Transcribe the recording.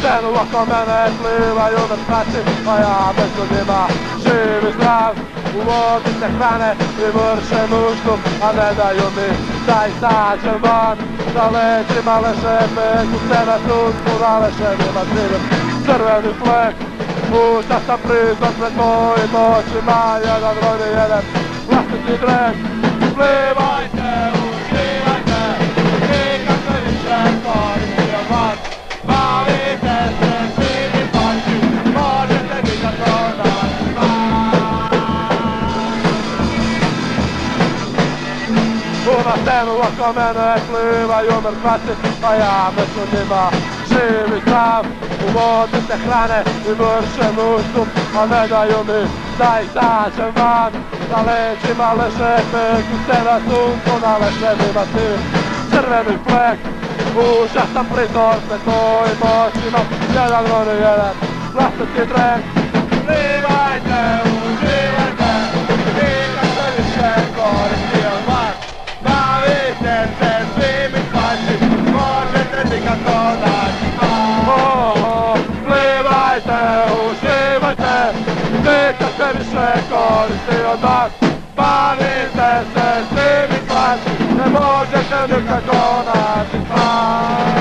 scenu oko mene plivaju mrtvaci, a ja među njima živ i zdrav. U vodi se hrane i vrše nuždu, a ne daju mi da izađem van. Da leđima leže među se na suncu, na leševima živim crveni flek. Pušta sam prizor pred mojim očima, jedan rodi, jedan vlastiti drek. Plivajte, uživajte, nikad se više koristi od vas. Bavite se svim i pači, možete nikad to naći vas. Na scenu oko mene plivaju mrtvaci, a ja među njima živ i zdrav. U vodi se hrane i vrše nuždu, a ne daju mi da izađem van. Na leđima leže peku se na suncu, na leševima živim crveni flek. Užasan prizor pred mojim očima, jedan rodi, jedan vlastiti drek. Plivajte, uživajte, nikad se više koristi od vas. Bavite se svim i svačim, možete nikad to naći vas. Plivajte, uživajte, nikad se više koristi od vas. Bavite se svim i svačim, ne možete nikad to naći vas.